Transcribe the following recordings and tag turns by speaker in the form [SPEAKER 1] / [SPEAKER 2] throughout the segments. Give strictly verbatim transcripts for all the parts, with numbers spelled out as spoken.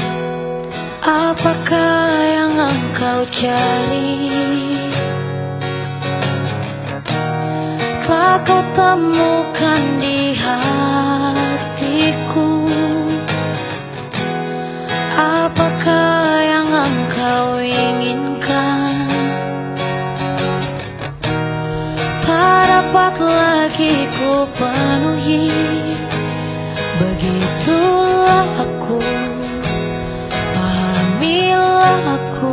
[SPEAKER 1] Apakah yang engkau cari? Telah kau temukan di hatiku. Apakah yang engkau inginkan? Tak dapat lagi ku penuhi. Begitulah aku, pahamilah aku.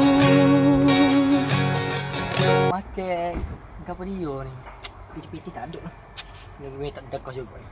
[SPEAKER 2] Makan apa dia ni? Piti-piti tak ada lah. Dia tak dekat juga ni.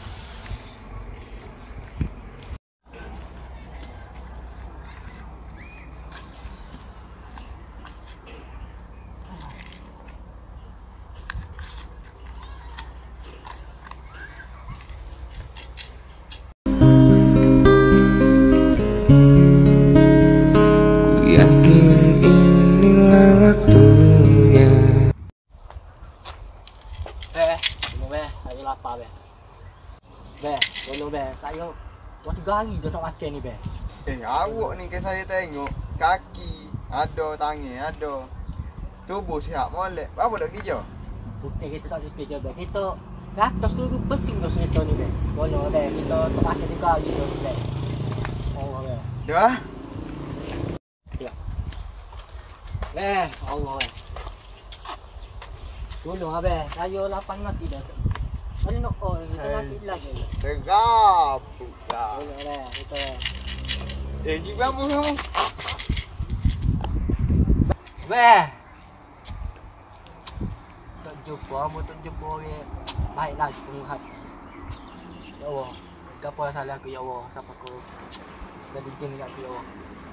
[SPEAKER 2] Saya lapar be. Be, tolong be, saya dah tiga hari dah tak makan ni be.
[SPEAKER 3] Eh, awak ni ke saya tengok kaki ada, tangan ada. Tubuh sihat molek. Apa dak kerja?
[SPEAKER 2] Bukan kita tak sikit je be. Kita ratus dulu pesing tu kereta ni be. Tolong be, kita tak makan tiga hari dah be. Oh be.
[SPEAKER 3] Dah.
[SPEAKER 2] Ya. Be, Allah be. Tolong be, saya lapar mati dah. Ada nak oh, kita mati lagi.
[SPEAKER 3] Segap pula.
[SPEAKER 2] Boleh dah, kita.
[SPEAKER 3] Eh, gimana kamu?
[SPEAKER 2] Be. Tak jumpa, mu tak jumpa ke. Baiklah penghat. Ya Allah, apa salah aku ya Allah, siapa aku jadi gini aku ya Allah.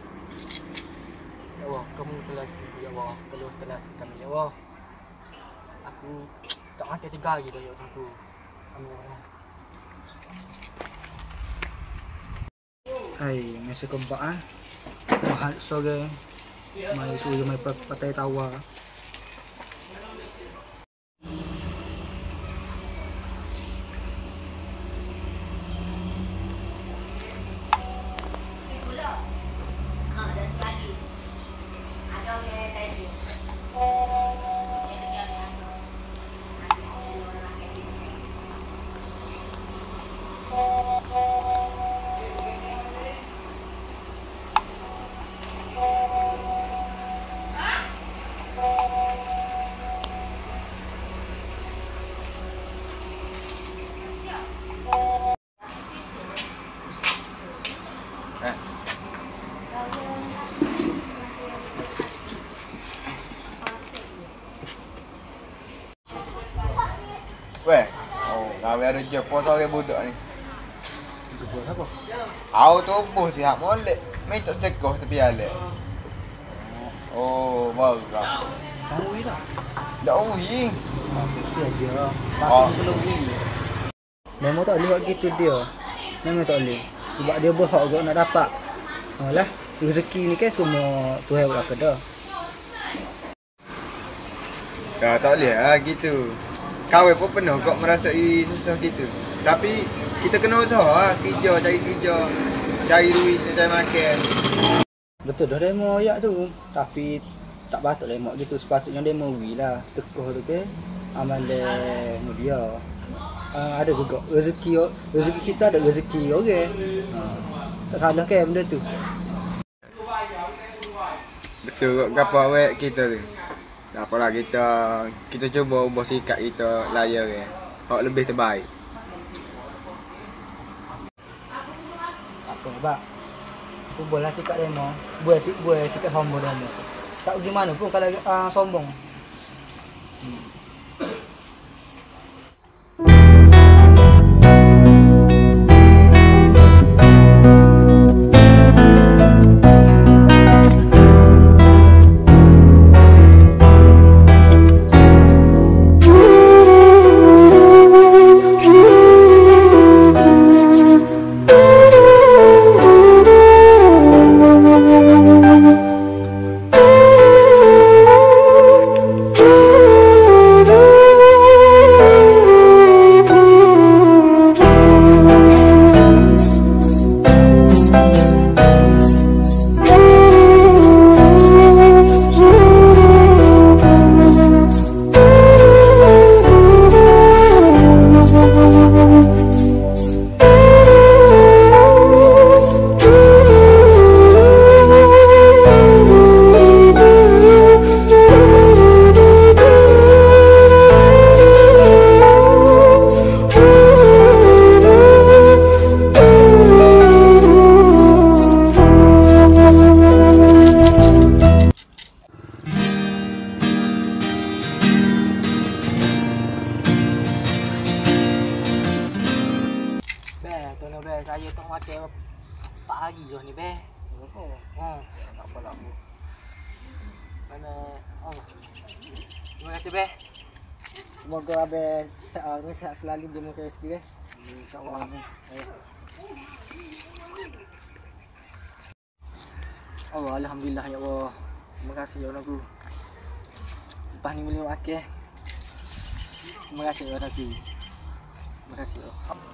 [SPEAKER 2] Ya Allah, kamu telah sini ya Allah, telah telah kami ya Allah. Aku tak makan tiga hari dah ya tentu.
[SPEAKER 4] Hai, masa keempat ah. Mahal sore. Mai suruh mai patai tawa.
[SPEAKER 3] Weh, oh, kami ada jepot orang budak ni.
[SPEAKER 4] Jepot apa?
[SPEAKER 3] Au tubuh sihat molek. Mai tak sedekah tepi alek. Oh, bagus.
[SPEAKER 4] Tahu ni tak?
[SPEAKER 3] Dak uhi.
[SPEAKER 4] Ah, kesian dia.
[SPEAKER 3] Oh.
[SPEAKER 4] Tapi belum ni. Memang tak boleh buat gitu dia. Memang tak boleh. Sebab dia berhak juga nak dapat. Alah, rezeki ni kan semua Tuhan buat kedah.
[SPEAKER 3] Ya, tak boleh ah gitu. Kawin pun penuh kok merasai susah gitu. Tapi kita kena usaha, kerja, cari kerja, cari duit, cari makan.
[SPEAKER 4] Betul dah demo ayat tu. Tapi tak patut demo gitu. Sepatutnya demo wi lah. Sedekah tu ke amal mulia. Uh, ada juga rezeki rezeki kita ada rezeki orang. Okay? Uh, tak salah ke benda tu.
[SPEAKER 3] Betul kok gapo awak kita tu. Apalah kita kita cuba ubah sikap kita layar ke. Hak lebih terbaik.
[SPEAKER 4] Apa bak? Ubahlah sikap demo. Buat sik buat sikap sombong demo. Tak gimana pun kalau uh, sombong.
[SPEAKER 2] ni be.
[SPEAKER 4] Oh,
[SPEAKER 2] Hmm.
[SPEAKER 4] tak apa lah.
[SPEAKER 2] Mana oh. Terima kasih be.
[SPEAKER 5] Semoga abe sehat sehat selalu di muka rezeki eh.
[SPEAKER 4] InsyaAllah.
[SPEAKER 5] Oh, alhamdulillah ya Allah. Terima kasih ya Allah. Lepas ni boleh makan. Terima kasih ya Allah. Terima kasih ya Allah.